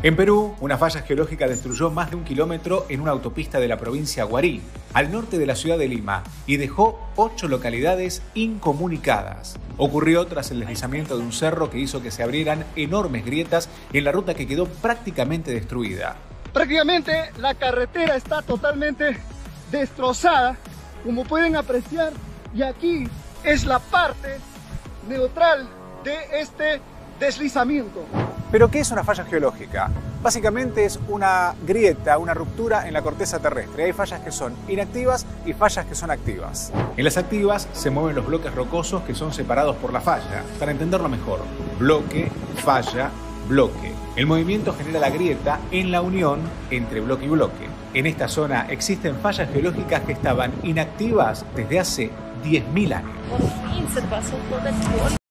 En Perú, una falla geológica destruyó más de 1 kilómetro en una autopista de la provincia Huarí, al norte de la ciudad de Lima, y dejó 8 localidades incomunicadas. Ocurrió tras el deslizamiento de un cerro que hizo que se abrieran enormes grietas en la ruta que quedó prácticamente destruida. Prácticamente la carretera está totalmente destrozada, como pueden apreciar, y aquí es la parte neutral de este deslizamiento. ¿Pero qué es una falla geológica? Básicamente es una grieta, una ruptura en la corteza terrestre. Hay fallas que son inactivas y fallas que son activas. En las activas se mueven los bloques rocosos que son separados por la falla. Para entenderlo mejor, bloque, falla, bloque. El movimiento genera la grieta en la unión entre bloque y bloque. En esta zona existen fallas geológicas que estaban inactivas desde hace 10.000 años. Por fin se pasó todo el tiempo.